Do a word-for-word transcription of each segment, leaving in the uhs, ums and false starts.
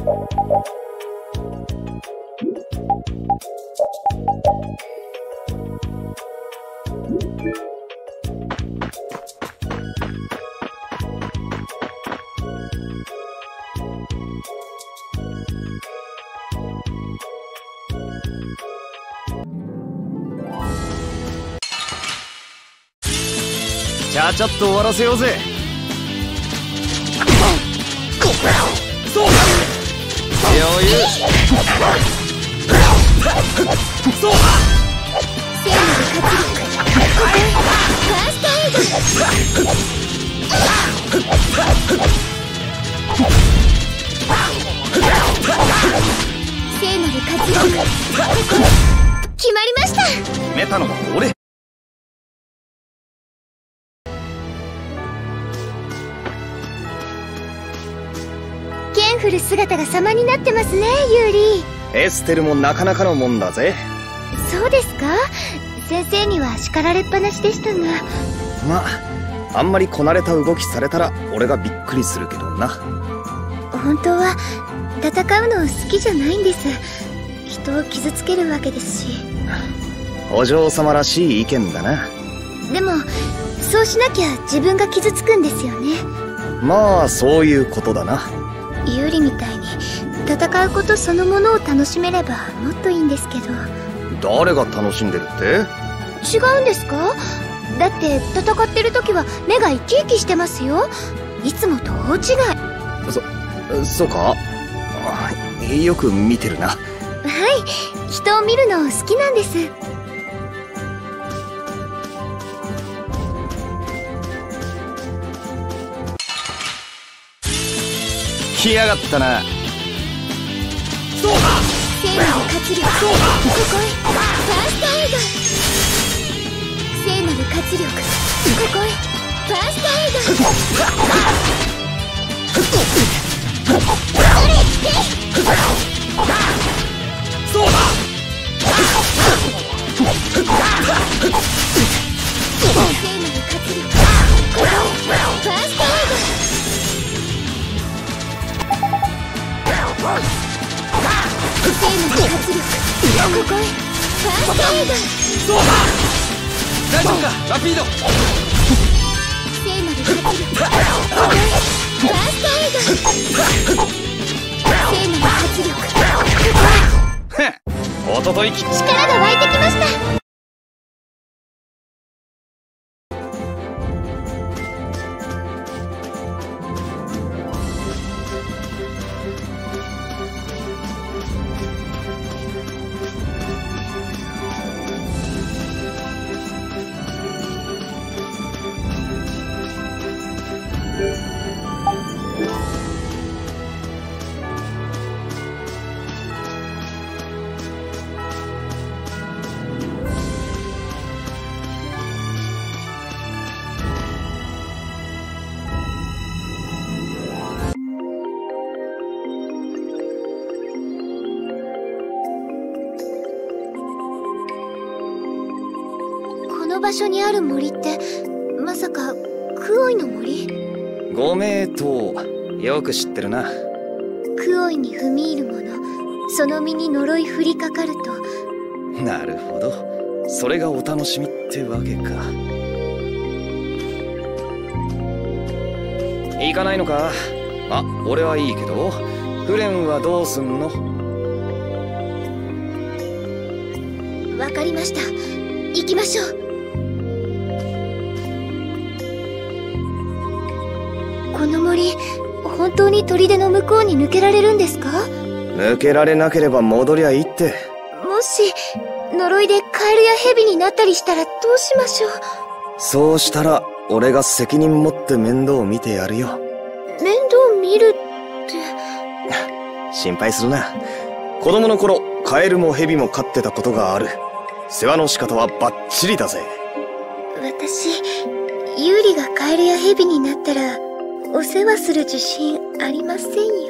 ちゃちゃっと終わらせようぜ。そうだ、余裕。そうだ、 聖なる活力、ここへファーストエイド。聖なる活力、決まりました。 決めたのは俺。 ケンフル姿が様になってますね、ユーリ。 エステルもなかなかのもんだぜ。 そうですか。先生には叱られっぱなしでしたが。 まあ、あんまりこなれた動きされたら俺がびっくりするけどな。 本当は戦うの好きじゃないんです。人を傷つけるわけですし。 お嬢様らしい意見だな。 でもそうしなきゃ自分が傷つくんですよね。 まあそういうことだな。 ユーリみたいに戦うことそのものを楽しめればもっといいんですけど。 誰が楽しんでるって？ 違うんですか？だって戦ってる時は目が生き生きしてますよ。いつもと大違い。 そ、そうか？よく見てるな。 はい、人を見るの好きなんです。 来やがったな。そうだ、 聖なる活力、ここへファーストエイド。聖なる活力、ここへファーストエイド。 そうだ、 聖なる活力、ここへファーストエイド。聖なる活力、ここへファーストエイド。 そうだ、大丈夫かラピード。 聖なる活力、ここへファーストエイド。聖なる活力、ここへ。 おととい力が湧いてきました。この場所にある森ってまさかクオイの森？ ご名答、よく知ってるな。 クオイに踏み入る者、その身に呪い降りかかると。 なるほど、それがお楽しみってわけか。行かないのか？あ、俺はいいけど、フレンはどうすんの？ わかりました。行きましょう。この森、本当に砦の向こうに抜けられるんですか？ 抜けられなければ戻りゃいいって。 もし呪いでカエルやヘビになったりしたらどうしましょう？ そうしたら俺が責任持って面倒を見てやるよ。 面倒見るって心配するな。子供の頃カエルもヘビも飼ってたことがある。世話の仕方はバッチリだぜ。 私、ユーリがカエルやヘビになったらお世話する自信ありませんよ。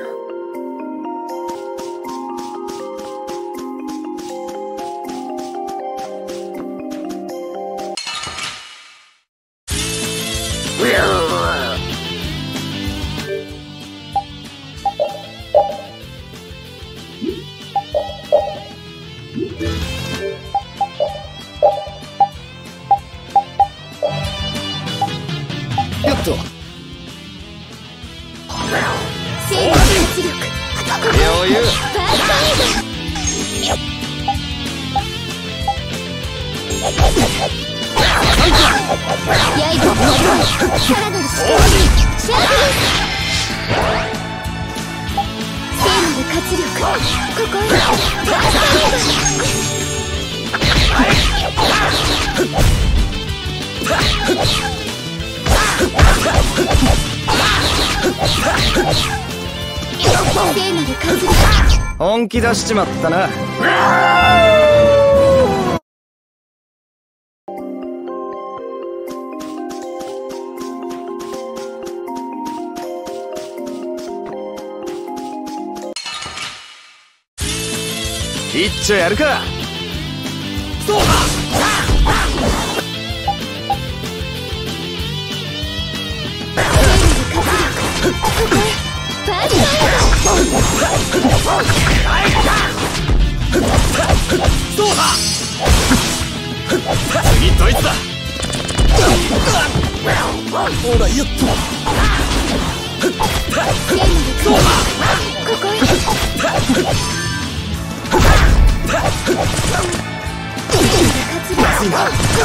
力余裕。 ファーストエイド刃を守るさらなる力にシャープです。聖なる活力ここへファーストエイド聖なる活力本気出しちまったな。一丁やるか。そうだ。そうだ。次ドイツだ。ほらよっと。そうだ。ここへ。まずいな。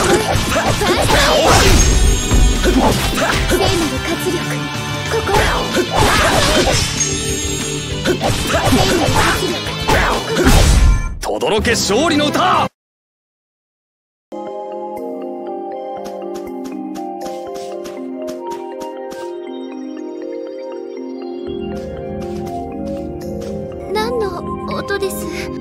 聖なる活力こことどろけ勝利の歌。 何の音です？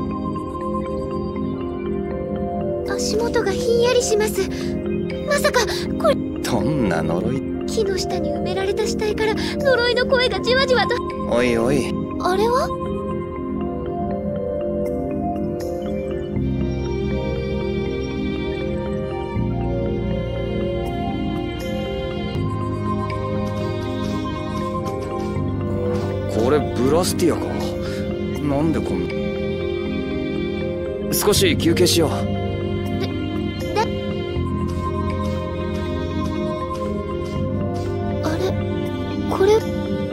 足元がひんやりします。まさかこれどんな呪い。 木の下に埋められた死体から呪いの声がじわじわと。 おいおい、 あれは？ これブラスティアか。なんでこんな。少し休憩しよう。 これ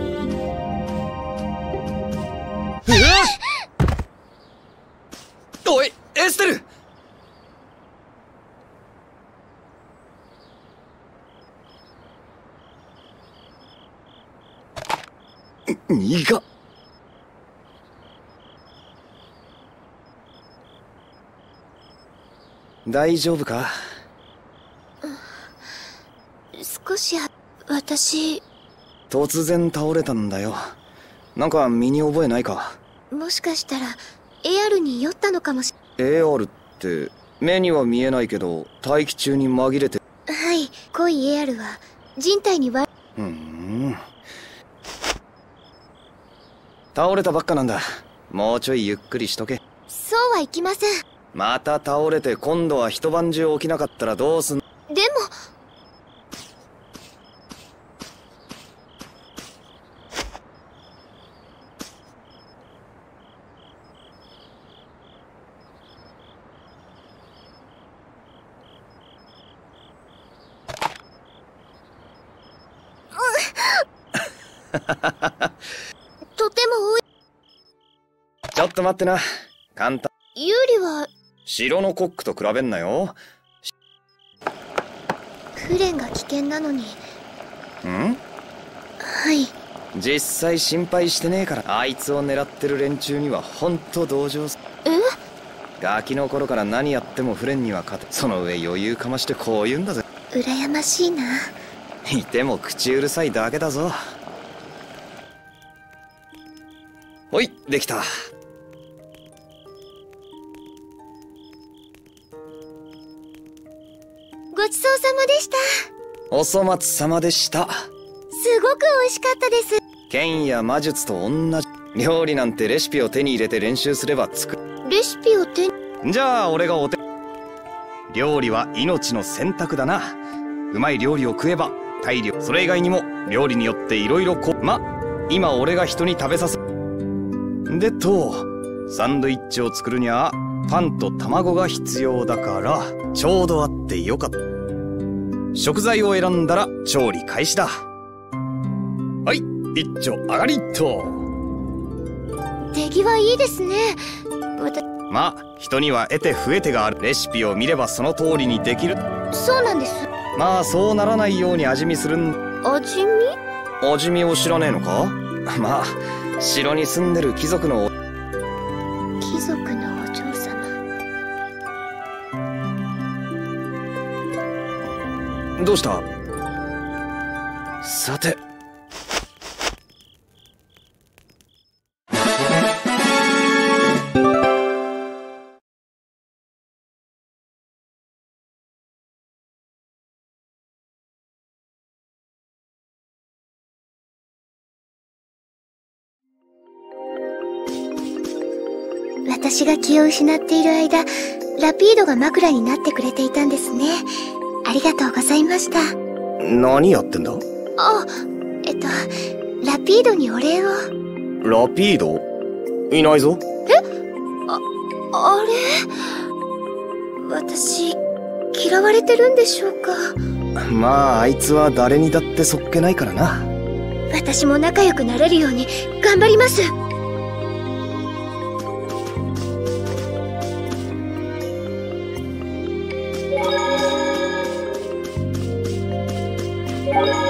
おいエステル。苦っ。大丈夫か。 少し私突然倒れたんだよ。なんか身に覚えないか。 もしかしたらエアルに酔ったのかもし。 エアルって目には見えないけど大気中に紛れて。 はい、濃いエアルは人体に悪い。 うーん。倒れたばっかなんだ。もうちょいゆっくりしとけ。 そうはいきません。 また倒れて今度は一晩中起きなかったらどうすん。 でもとても多い。 ちょっと待ってな。簡単。 有利は城のコックと比べんなよ。 フレンが危険なのに。 ん？ はい。 実際心配してねえから。あいつを狙ってる連中にはほんと同情す。 え？ ガキの頃から何やってもフレンには勝て。その上余裕かましてこう言うんだぜ。 羨ましいな。 いても口うるさいだけだぞ。ほい、できた。 ごちそうさまでした。 お粗末様でした。 すごく美味しかったです。 剣や魔術と同じ。料理なんてレシピを手に入れて練習すれば作る。 レシピを手に。 じゃあ俺がお手。料理は命の選択だな。うまい料理を食えば体力。それ以外にも料理によっていろいろこ。ま、今俺が人に食べさせ。でと、サンドイッチを作るにはパンと卵が必要だからちょうどあってよかった。食材を選んだら調理開始だ。はい、一丁上がりっと。 手際いいですね。わたまあ人には得て増えてがある。レシピを見ればその通りにできる。 そうなんです。 まあそうならないように味見するん。 味見？ 味見を知らねえのか？まあ城に住んでる貴族の貴族のお嬢様。 どうした？さて私が気を失っている間、ラピードが枕になってくれていたんですね。ありがとうございました。 何やってんだ？ あ、えっと、ラピードにお礼を。 ラピード？いないぞ。 え？あ、あれ？私、嫌われてるんでしょうか？ まああいつは誰にだってそっけないからな。 私も仲良くなれるように頑張ります。you